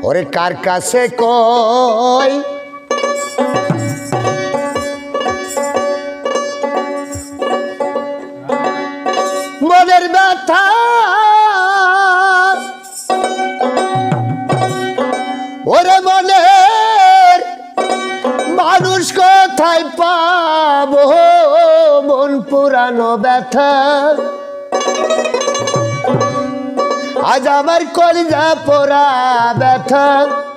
ওরে কার কাছে কই মনের ব্যথা ওরে মনের মানুষ কোথায় পাবো মন পুরানো ব্যথা আজ আমার কলিজা পোড়া ব্যথা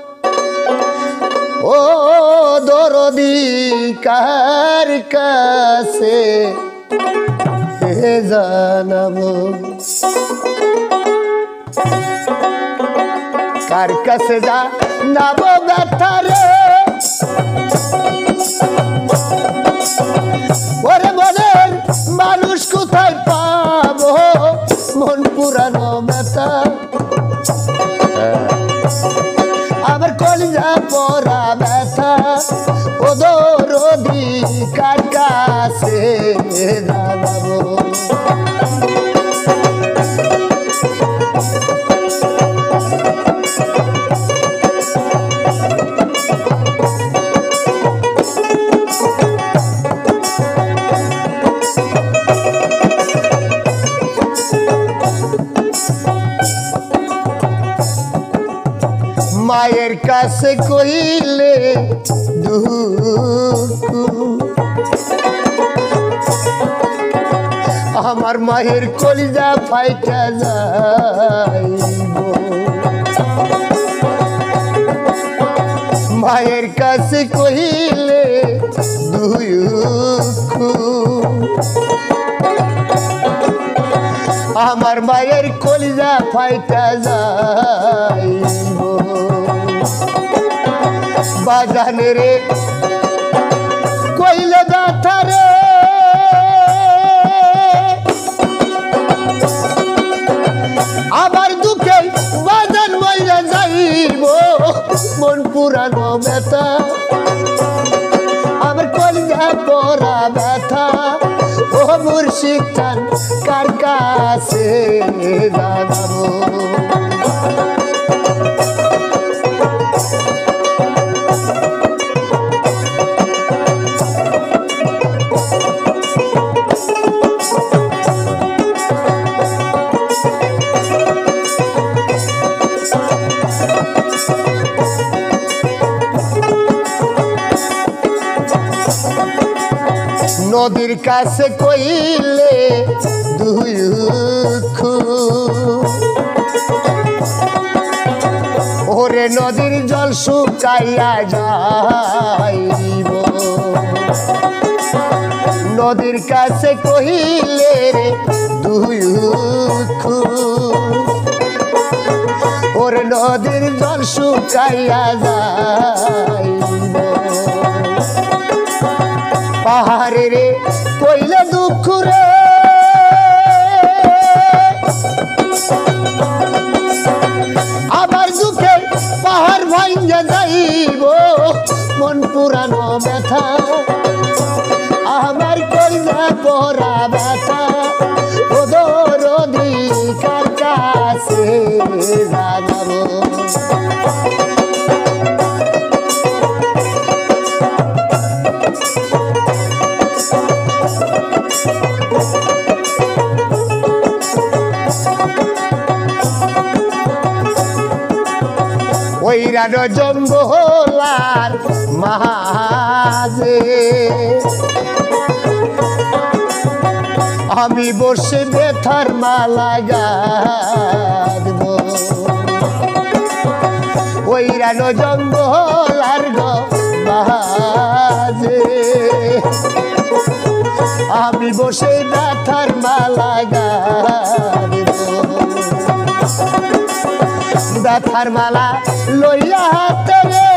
ও দরদি কার কাছে জানাবো কার কাছে জানাবো ব্যথা রে ওরে মনের মানুষ কোথায় পাবো মন পুরানো ব্যথা আমার কলিজা পোড়া ব্যথা ও দরদি কার কাছে জানাবো মায়ের কাছে কইলে দুঃখ আমার মায়ের কলিজা ফাইটা যাইব মায়ের কাছে কইলে দুঃখ আমার মায়ের কলিজা ফাইটা যাইব বাজানে রে কইলে ব্যথা রে আমার দুঃখে বাজান মইরা যাইব মন পুরানো ব্যথা আমার কলিজা পোড়া ব্যথা ও মুর্শিদ চান কার কাছে জানাবো নদীর কাছে কইলে দুঃখ ওরে নদীর জল শুকাইয়া যাইব নদীর কাছে কইলে রে দুঃখ ওরে নদীর জল শুকাইয়া যাইব পাহাড়ে রে কইলে দুঃখ রে আবার দুঃখে পাহাড় ভাঙ্গা যাইব মন পুরানো ব্যথা আমার কলিজা পোড়া ব্যথা ও দরদি কার কাছে জানাবো ওইরানো জঙ্গলার মাঝে আমি বসে ব্যথার মালা গাঁথব ওইরানো জঙ্গলার মাঝে আমি বসে ব্যথার মালা গাঁথব ব্যথার মালা লইয়া হাতে রে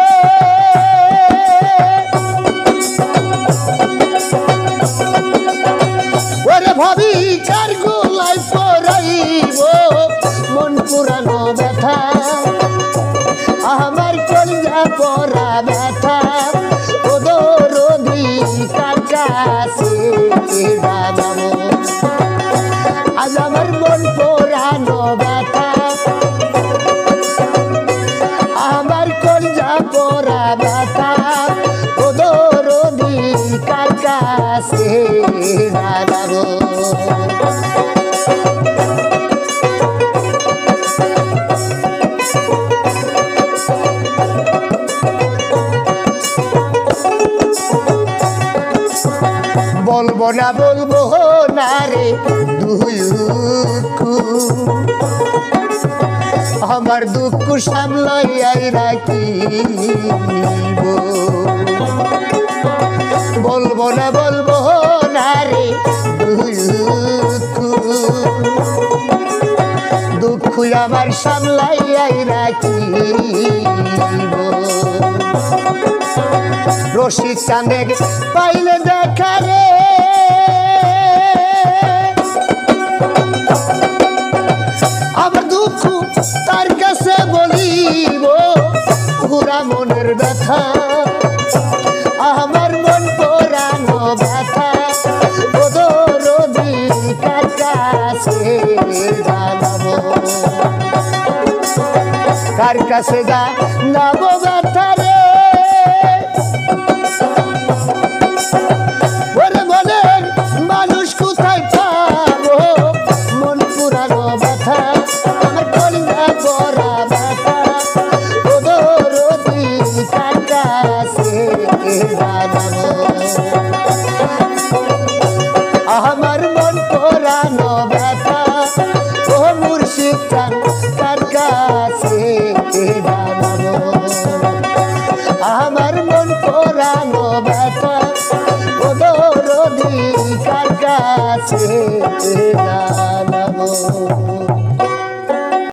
ওরে ভাবি কার গোলায় পরাইব মন পুরানো ব্যথা আমার কলিজা পোড়া ব্যথা ও দরদি কার কাছে জানাবো আজ আমার মন পোড়ানো ব্যথা জানাবো। বলবো না রে দুঃখ, আমার দুঃখ সামলাইয়াই রাখিব। বলবো না রে দুঃখ আমার সামলাইয়াই রাখিব। রশিদ চাঁদের পাইলে দেখা রে আমার দুঃখ তার কাছে বলিব, পুরা মনের ব্যথা আমার মন পোড়ানো ব্যথা কার কাছে জানাবো, কার কাছে জানাবো ব্যথা রে। ওরে মনের মানুষ কোথায় পাবো, মন পুরানো ব্যথা আমার কলিজা ভরা ব্যথা কার কাছে জানাবো, আমার মন পোড়ানো ব্যথা ও মুর্শিদ চান কার কাছে জানাবো, আমার মন পোড়ানো ব্যথা ও দরদি কার কাছে জানাবো।